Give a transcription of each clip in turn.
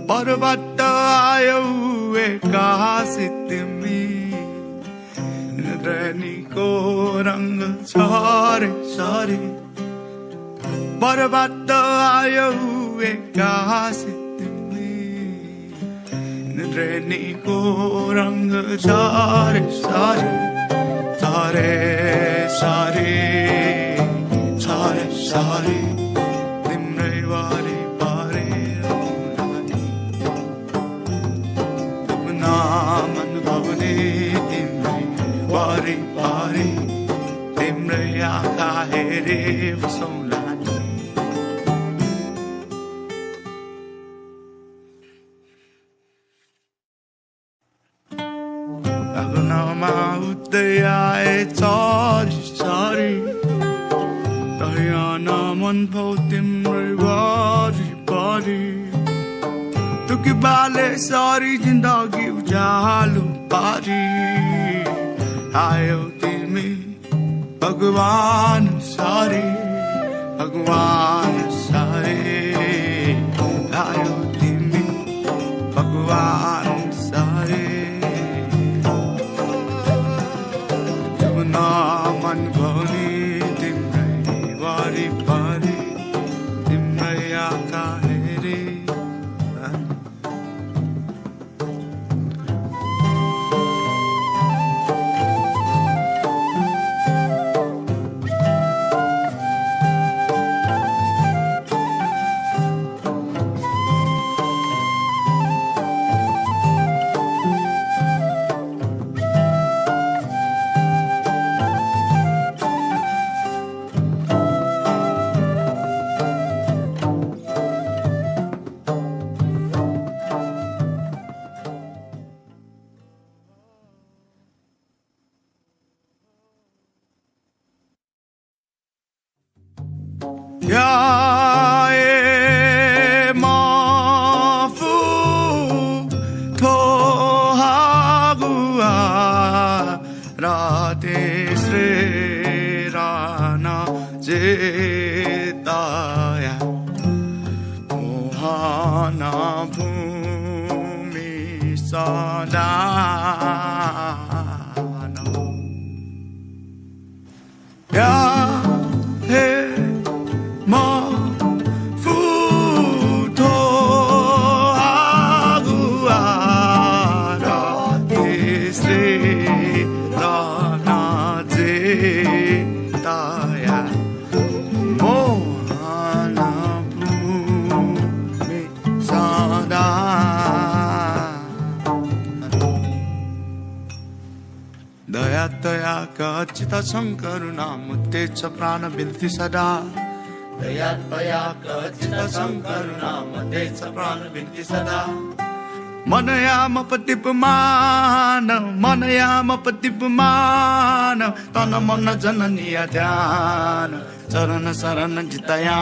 पर्वत आयो एक्कासी तिमी रेनीको रंग छरे सरी पर्वत आयो एक्कासी तिमी रेनीको रंग छरे सरी छरे सरी छरे सरी तिम्रै वारी मन तिम्रै वारी पारी तिम्रै आँखा हेरे बसौँला अगुनामा उठ्दै आए चरी चरी रहन मन भौ तिम्रै वारी पारी तुकी बाले सारी जिंदगी उजालो पारी आयो तिमी भगवान सारे आयो तिमी भगवान सारे जुना मन भनी तिम्रै वारी पारी तिम्रै आँखा हेरे शङ्करुणा मुद्देछ प्राण बिन्ती सदा दया कचित शङ्करुणा मुद्देछ प्राण बिन्ती सदा मनयाम पतिपमान तन मन जननीय ध्यान चरण शरण जितया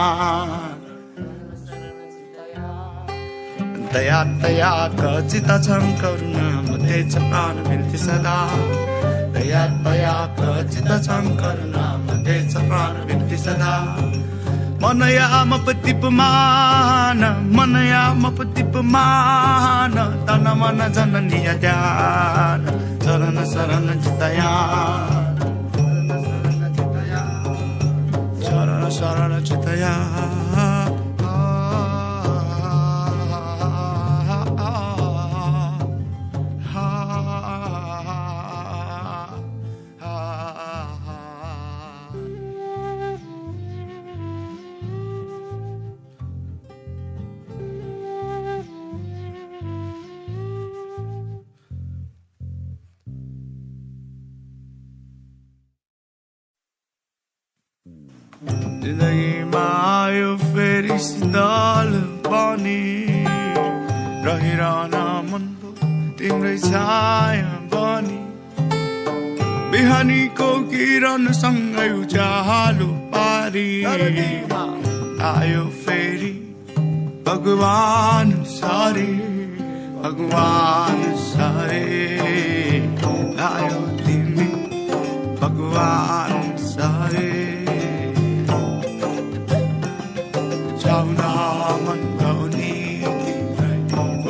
दया कचित शङ्करुणा मुद्देछ प्राण बिन्ती सदा दया कचित शङ्करुणा मुद्देछ प्राण बिन्ती सदा मनयाम पतिपमान तन मन जननीय ध्यान चरण शरण जितया चरण शरण जितया जिन्दगीमा आयो फेरि शीतल पानी रहिरहन मन तिम्रै छाया बनी बिहानीको किरण सँगै उज्यालो पारी आयो फेरि भगवान सारे आयो तिमी भगवान सारे मन भौनी तिम्रै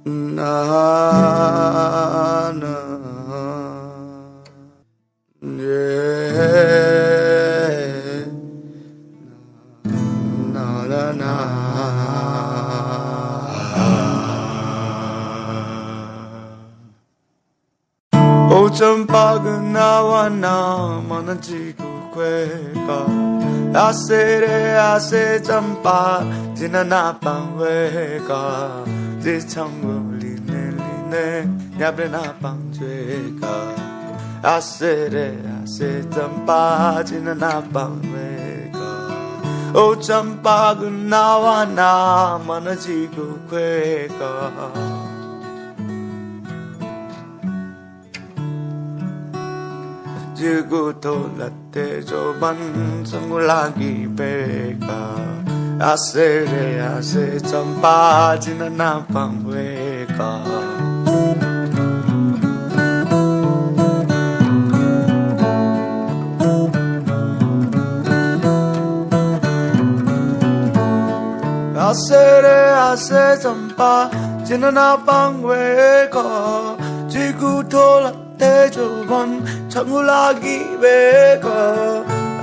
na na yeah na na na O champa nawa na manajiku kweka ase champa jinana pangweka ji changu line yabrena pangweka ase champa jinana pangweka O champa nawa na manajiku kweka Jigu tolate joban sangulagi beka ase champa jinana pangweka ase champa jinana pangweka jigu tolate 대조번 청울하기 배가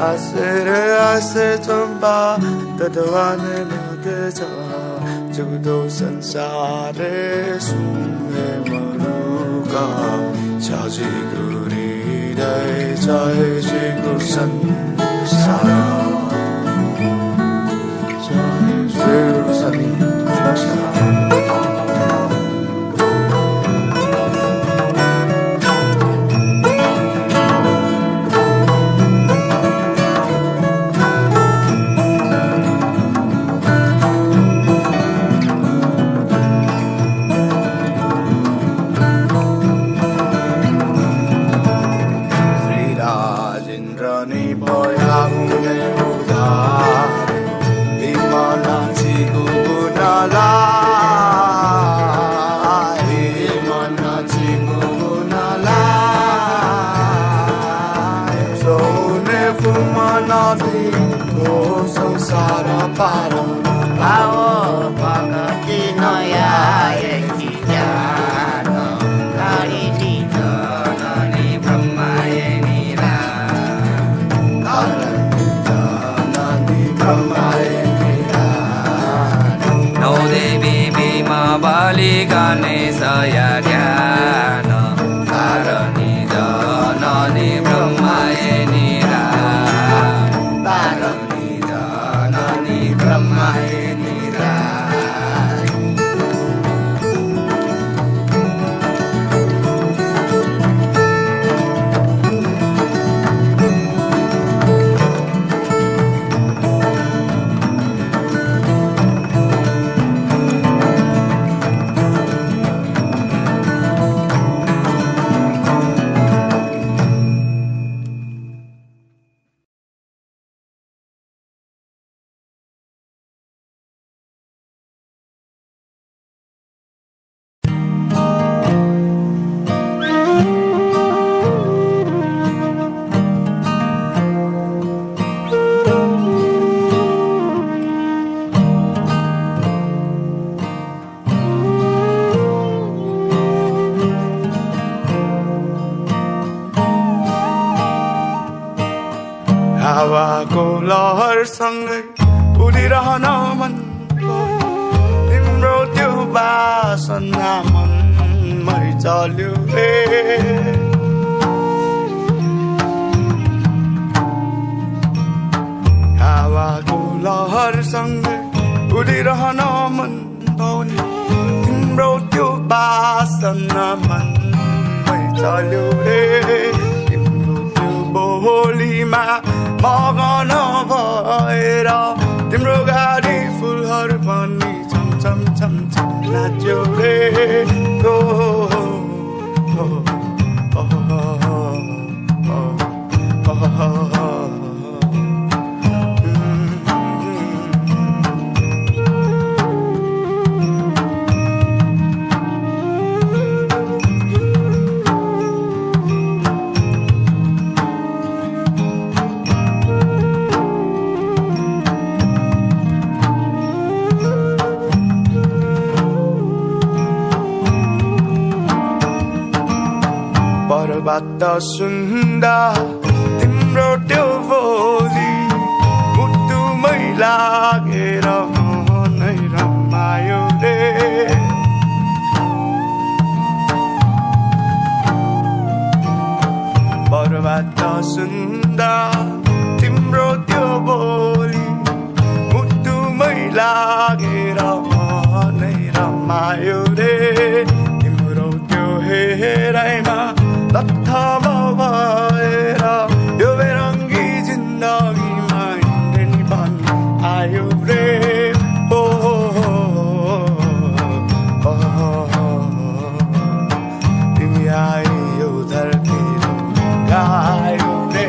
아세 좀봐 떠도안에 못해져 저도 산사의 숨에 머루가 자지구리 대자의 지구산 사랑 자의 지구산 사랑 हावाको लहरसँगै उडिरहन मन तिम्रो त्यो बासना मनमै चल्यो रे हावाको लहरसँगै उडिरहन मन तिम्रो त्यो बासना मनमै चल्यो रे तिम्रो त्यो बोलीमा मगन भएर तिम्रो गाडी फुलहरू पनि छम छम नाच्यो रे बरुबाट सुन्दा तिम्रो त्यो बोली मुटुमै लागेर मनै रमायो रे बरुबाट सुन्दा तिम्रो त्यो बोली मुटुमै लागेर मनै रमायो रे तिम्रो त्यो हेराइमा लत्थमा भएर यो बेरङ्गी जिन्दगीमा हिँड्ने बन आयो रे तिमी आयो धरती गायो रे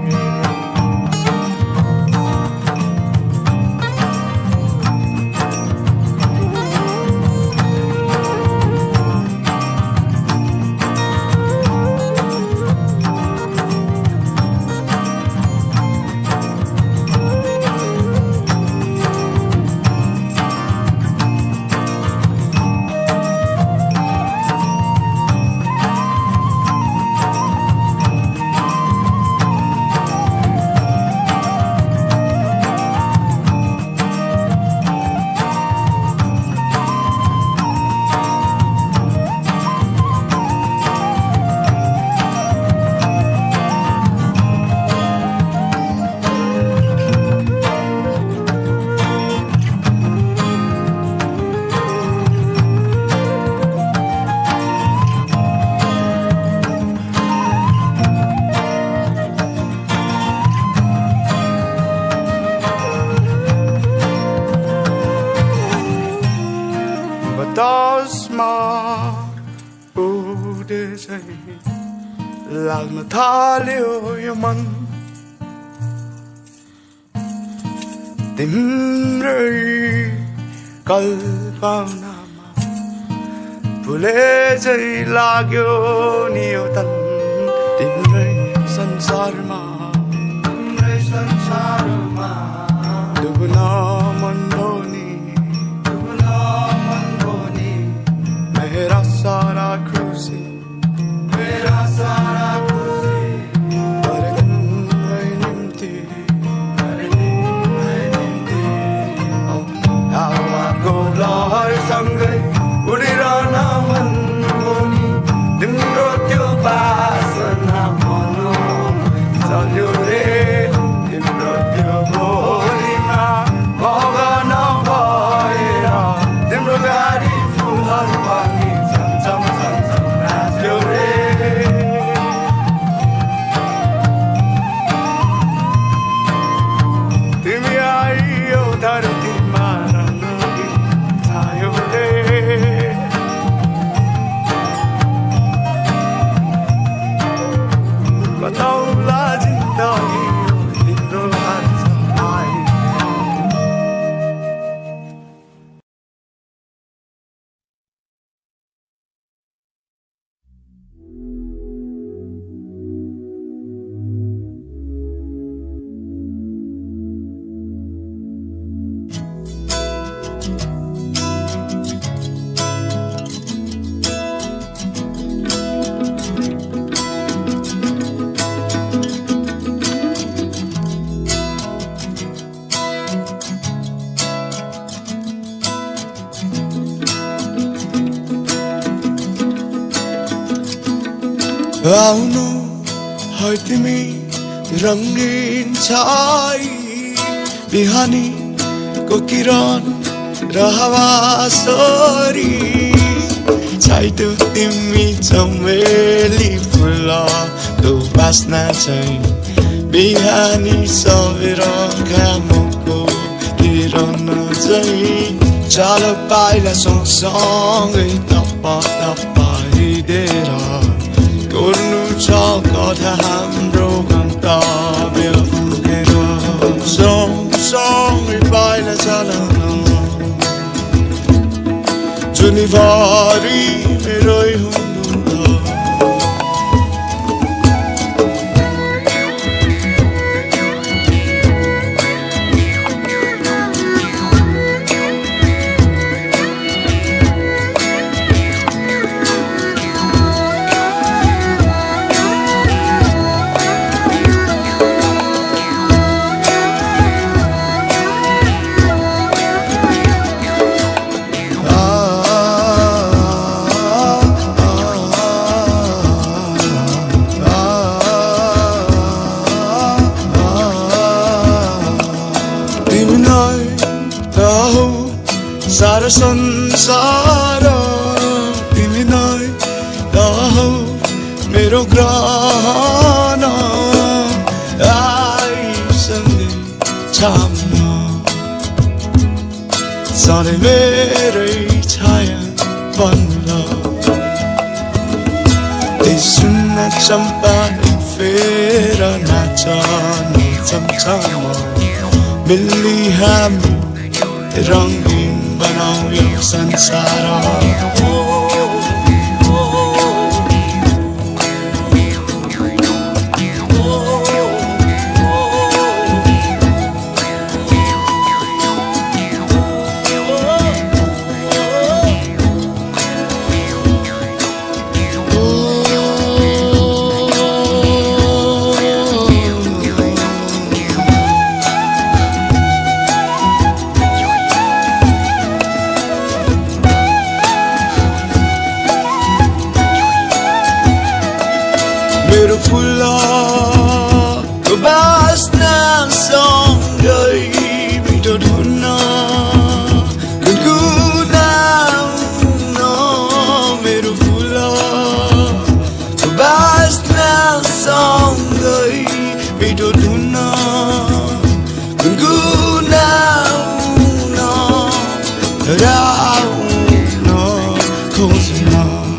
बतासमा उडेछै लाग्न थाल्यो यो मन तिम्रै कल्पनामा भुले झै लाग्यो नि यो तन तिम्रै संसारमा डुब्न मन भोनी मेरा सारा खुशी हर दिनमै निम्ति हावाको लहरसँगै उडिरहन मन भोनी तिम्रो त्यो बासना मनमै चल्यो रे तिम्रो त्यो बोलीमा मगन भएर तिम्रो गाडी फुलहरू पनि छमछम छमछम नाच्यो रे तिमी आइयो धरतीमा रङ्गी छायो रे बताउला जिन्दगी तिम्रो हातमा आयो आउनु है तिमी रङ्गीन छाई बिहानीको किरण र हावा सोरी छाइदेऊ तिमी चमेली फुलको बास्ना चाहिँ बिहानी सबेर घामको किरण चाहिँ चालो पाइला सँगसँगै हिँडेर गर्नु छ कथा हाम्रो गन्तव्य पुगेर सँगसँगै पाइला चलाउन जुनीभरि मेरै हुनु सारा संसार तिमी नै हौ मेरो ग्रहण आइसँगै छाम्न सधैँ मेरै छाया बन्द सुन्न चम्पा फेर नाचन चम्चम मिल्ली हामी रङ्गीन बनाऊ यो संसार मेरो फुलको बास्नासँगै मिठो धुन गुनगुनाउन मेरो फुलको बास्नासँगै मिठो धुन गुनगुनाउन राउन खोज्न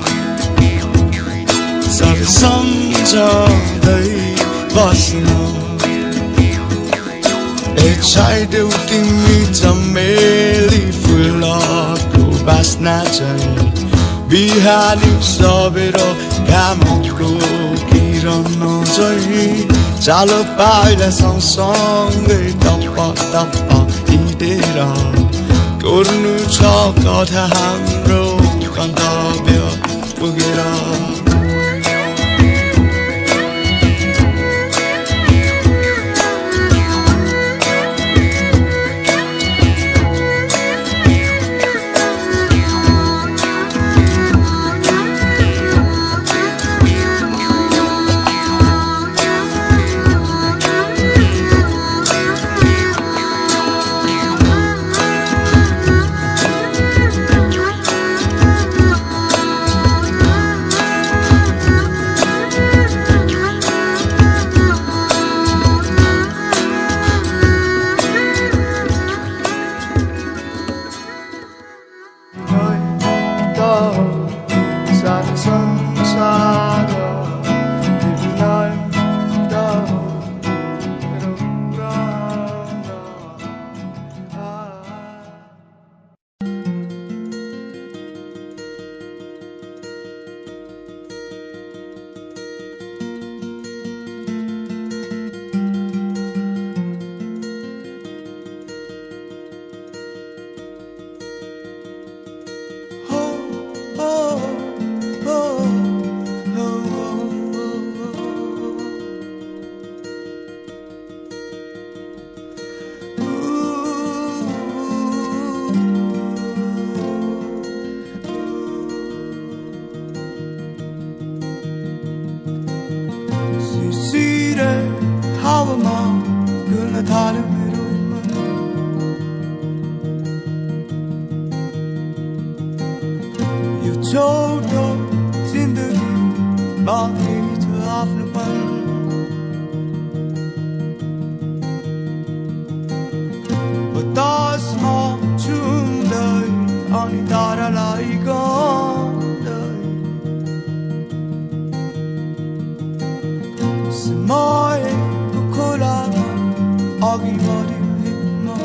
सबै सम्झँदै बस्न छाइदेऊ तिमी चमेली फुलको बास्ना चाहिँ बिहानी सबेर घामको किरण चाहिँ चालो पाइला सँगसँगै टप्प टप्प हिँडेर कोर्नु छ कथा हाम्रो गन्तव्य पुगेर छोटो जिन्दगी बाँकी छ आफ्नोपन बतासमा छुम्दै अनि तारालाई गाउँदै समयको खोलामा अघि बढिरहेको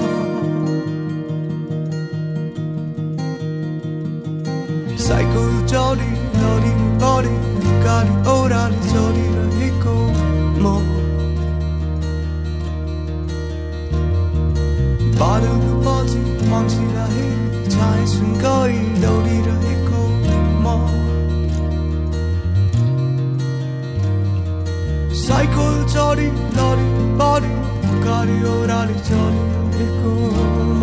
साइकल चढी लडी गरी गाडी ओह्राली चढिरहेको म बादलको पछि मान्छेलाई छाया सुनकै दौडिरहेको म साइकल चढी लडी बढी गाडी ओह्राली चढिरहेको म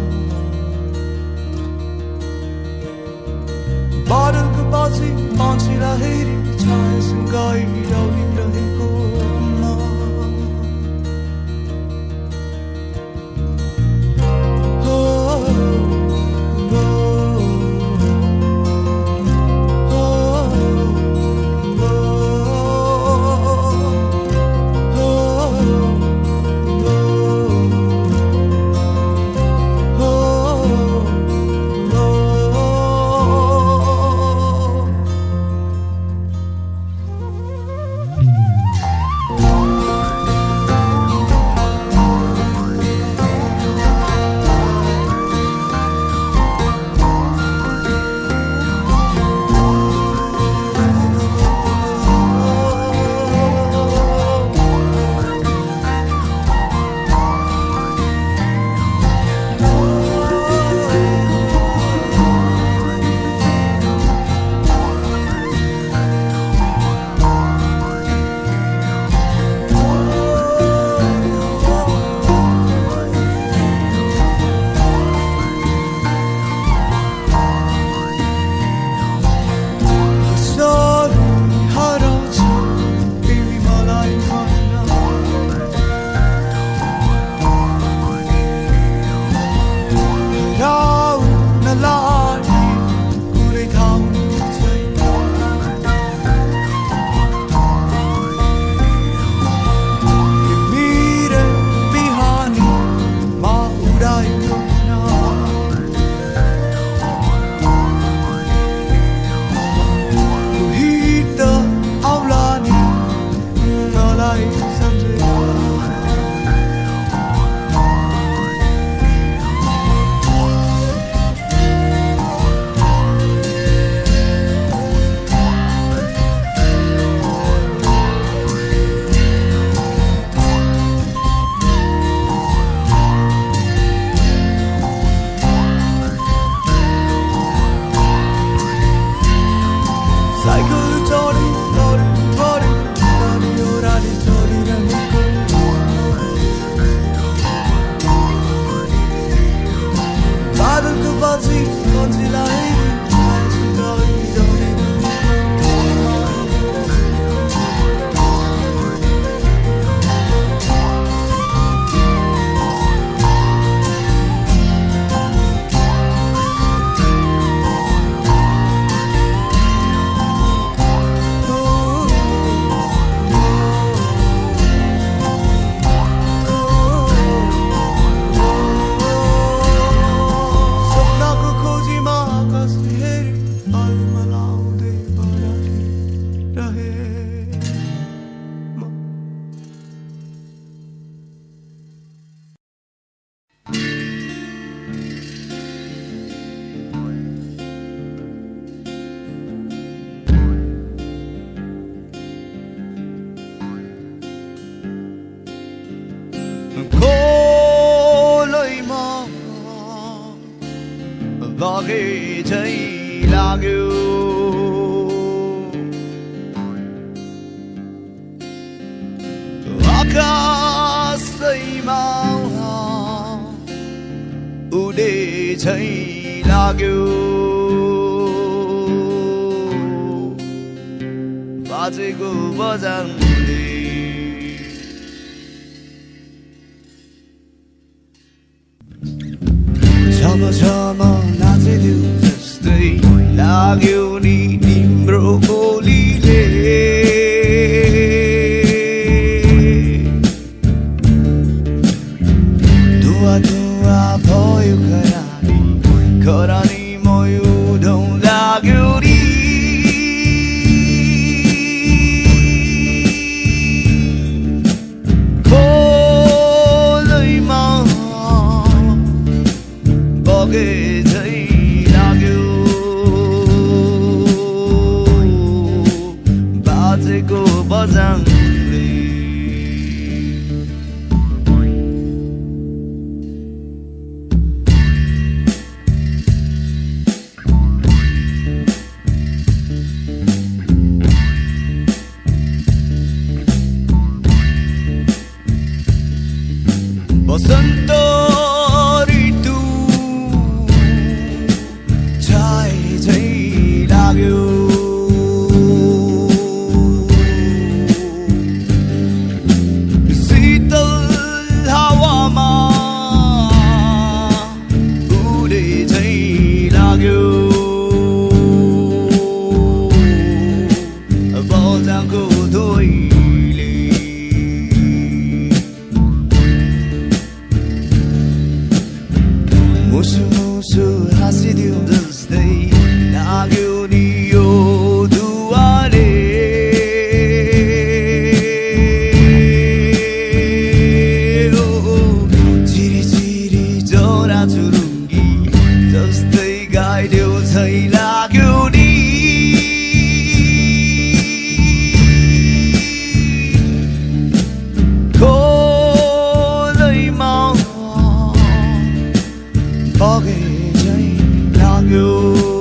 बादलको पछि मान्छेलाई हेरी छाया सुनकै दौडिरहेको म oh, oh, oh. बगे झै लाग्यो आकाशैमा उडे झै लाग्यो बाजेको बजारले छम छम नाचिदिउ जस्तै लाग्यो नि तिम्रो बोलीले धुवा धुवा भयो खरानी मयो ढौँ लाग्यो नि खोलैमा बगे झै लाग्यो बाजेको बजाङले बसन्त ऋतु छाए झै लाग्यो शीतल हावामा उडे झै लाग्यो बजाङको धोइले मुसु मुसु हाँसिदिउ जस्तै लाग्यो नि यो दुवाले चिरी चिरी जरा चुरुङ्गी जस्तै गाइदेऊ झै लाग्यो नि खोलैमा बगे झै लाग्यो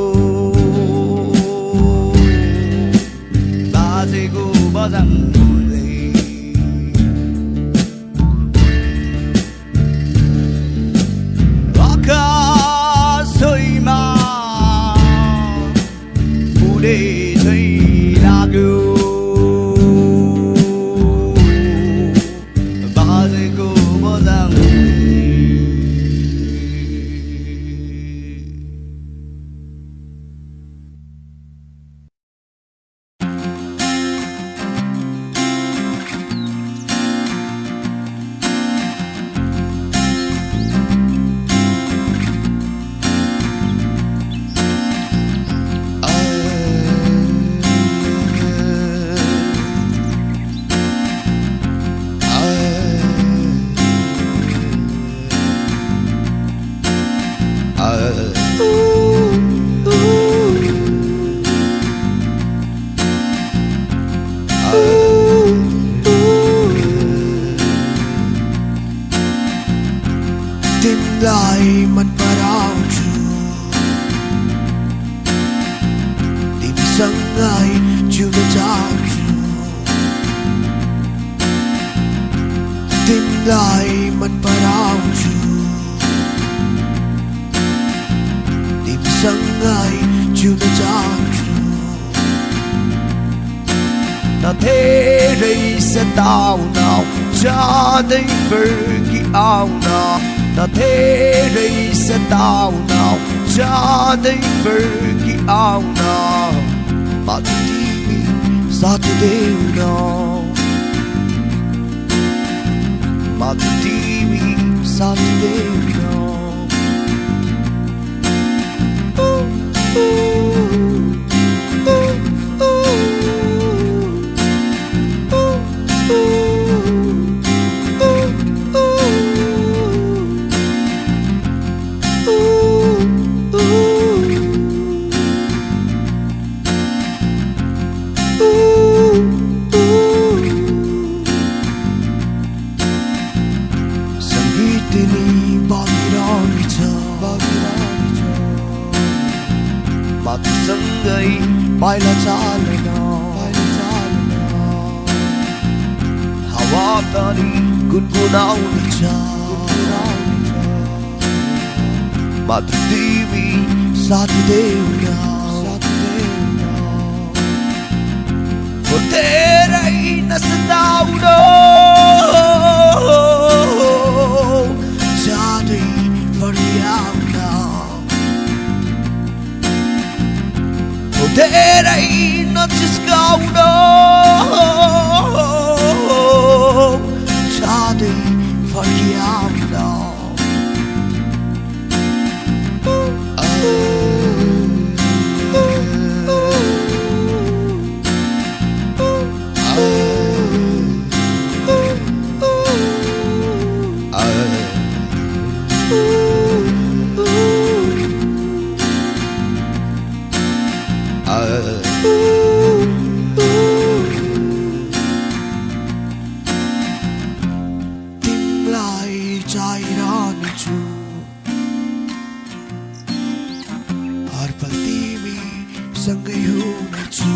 बाजेको बजाङले आकाशैमा उडे झै लाग्यो बाजेको बजाङले तिमीलाई मन पराउँछु तिमीसँगै जिउन चाहन्छु तिमीलाई मन पराउँछु तिमीसँगै जिउन चाहन्छु न धेरै सताउन जाँदै फर्की आउन न धेरै सताउन जाँदै फर्की आउन मात्र तिमी साथ देउन मात्र तिमी साथ देउन साथीसँगै पाइला चालेन हावा तरी गुनगुनाउँदैछ मात्र तिमी साथ देऊ तेरै नसताउनो जाँदै फर्किआउन तेरै नचिस्काउन जाँदै फर्किआउन तिमीलाई चाहिरहनेछु हर पल तिमी सँगै हुनेछु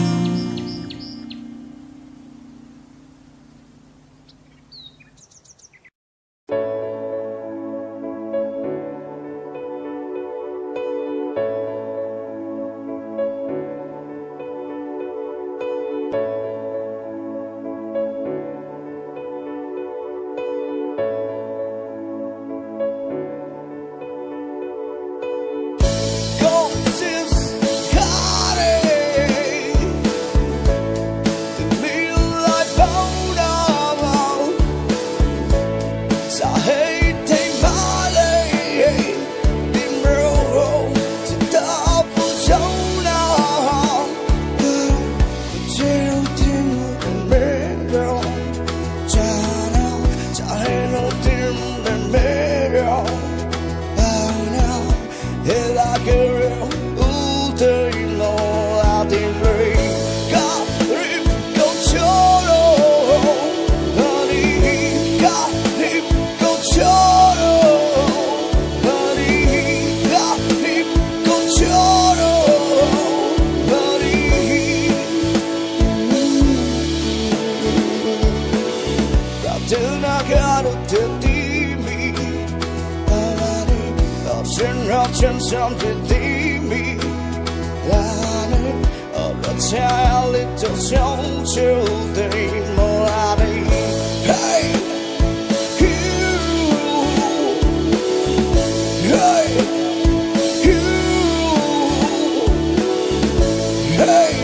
Chân trong thì tim mi là nơi ở đất cha lên trong sống chiều tình mơ là đây hey hey hey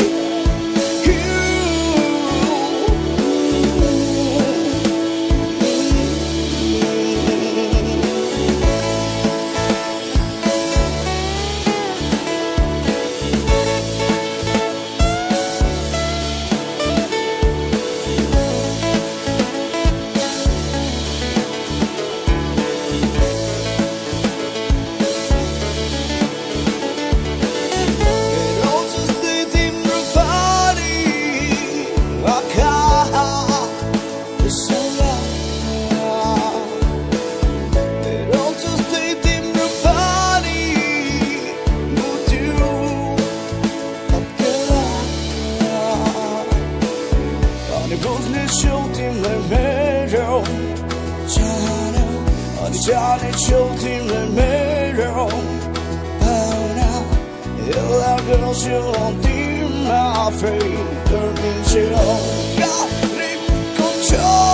cha này châu tim lại mê rộng bao nào yêu là girl chiều lòng tim mà phải đơn chiều cả đi cùng cho